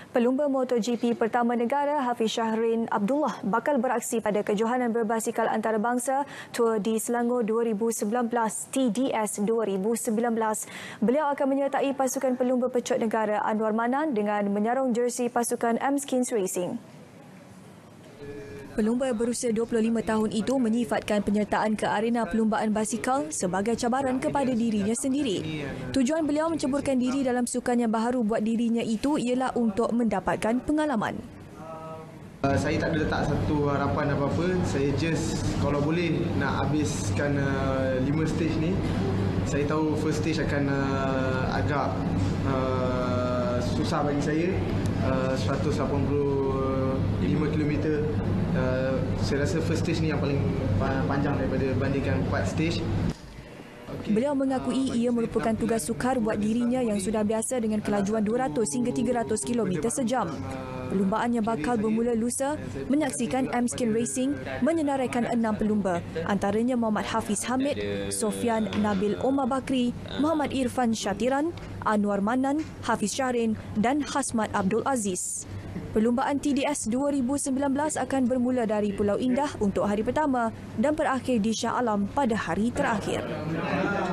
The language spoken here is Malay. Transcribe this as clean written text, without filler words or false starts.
Pelumba MotoGP pertama negara Hafiz Syahrin Abdullah bakal beraksi pada kejohanan berbasikal antarabangsa Tour di Selangor 2019 TDS 2019. Beliau akan menyertai pasukan pelumba pecut negara Anwar Manan dengan menyarung jersey pasukan Amskins Racing. Pelumba berusia 25 tahun itu menyifatkan penyertaan ke arena perlumbaan basikal sebagai cabaran kepada dirinya sendiri. Tujuan beliau menceburkan diri dalam sukan yang baharu buat dirinya itu ialah untuk mendapatkan pengalaman. Saya tak ada letak satu harapan apa-apa. Saya just kalau boleh nak habiskan 5 stage ni. Saya tahu first stage akan agak susah bagi saya. 185 km. Saya rasa first stage ni yang paling panjang daripada bandingkan 4 stage. Beliau mengakui ia merupakan tugas sukar buat dirinya yang sudah biasa dengan kelajuan 200 hingga 300 km sejam. Perlumbaan yang bakal bermula lusa menyaksikan Amskins Racing menyenaraikan 6 pelumba, antaranya Muhammad Hafiz Hamid, Sofian Nabil Omar Bakri, Muhammad Irfan Syatiran, Anwar Manan, Hafiz Syahrin dan Hasmat Abdul Aziz. Perlumbaan TDS 2019 akan bermula dari Pulau Indah untuk hari pertama dan berakhir di Shah Alam pada hari terakhir.